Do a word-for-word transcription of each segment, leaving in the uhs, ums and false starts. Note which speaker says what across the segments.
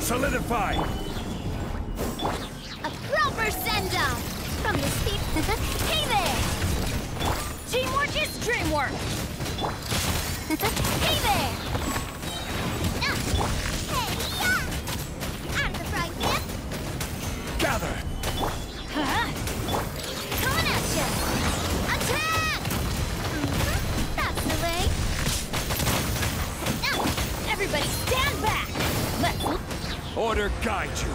Speaker 1: Solidify!
Speaker 2: A proper send-off! From the steep... Hey there!
Speaker 3: Teamwork is dreamwork!
Speaker 2: Hey there! Uh, hey, yeah! I'm the fright whip!
Speaker 1: Gather!
Speaker 3: Huh?
Speaker 2: Coming at ya! Attack! Mm-hmm. That's the way! Uh,
Speaker 3: Everybody stand back! Let's...
Speaker 1: Order guide you!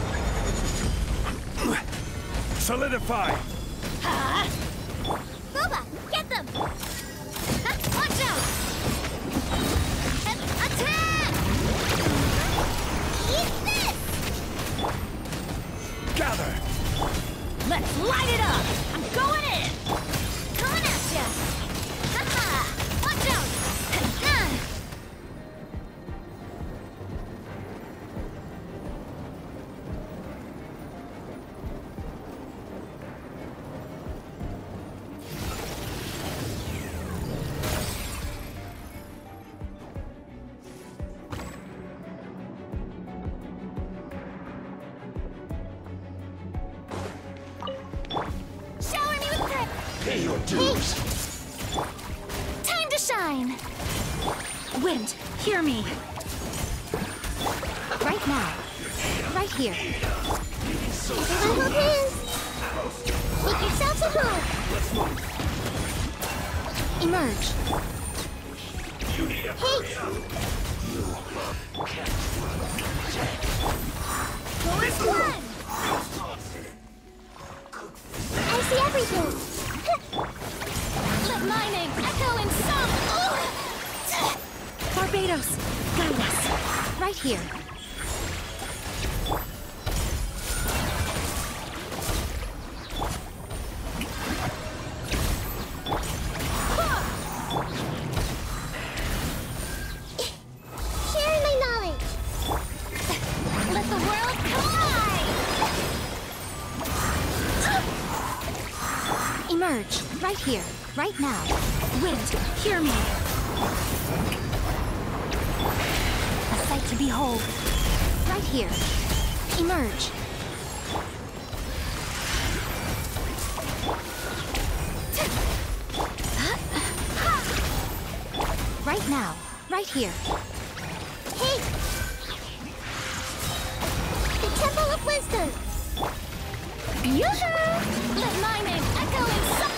Speaker 1: Solidify!
Speaker 3: Huh?
Speaker 2: Boba, get them! Huh, watch out! Uh, attack! Eat this!
Speaker 1: Gather!
Speaker 3: Let's light it up! I'm going in!
Speaker 2: Coming at ya! Ha-ha! Watch out! Uh. Shower me with praise!
Speaker 1: Pay your dues!
Speaker 2: Time to shine!
Speaker 3: Wind, hear me!
Speaker 2: Right now. Right here. Everyone hold hands! Make yourselves at home! Emerge. Hey! Forward one! I see everything!
Speaker 3: Let my name echo in some... Barbados, guide us!
Speaker 2: Right here. Sharing my knowledge.
Speaker 3: Let the world collide!
Speaker 2: Emerge. Right here. Right now.
Speaker 3: Wind, hear me!
Speaker 2: A sight to behold. Right here. Emerge. Right now. Right here. Hey! The Temple of Wisdom!
Speaker 3: Yoo-hoo! Let my name echo in some...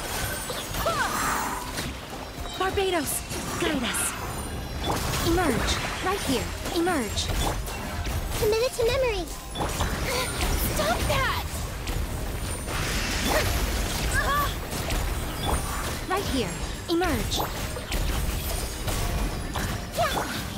Speaker 3: Barbados, guide us!
Speaker 2: Emerge. Right here. Emerge. Committed to memory.
Speaker 3: Stop that!
Speaker 2: Right here. Emerge. Yeah.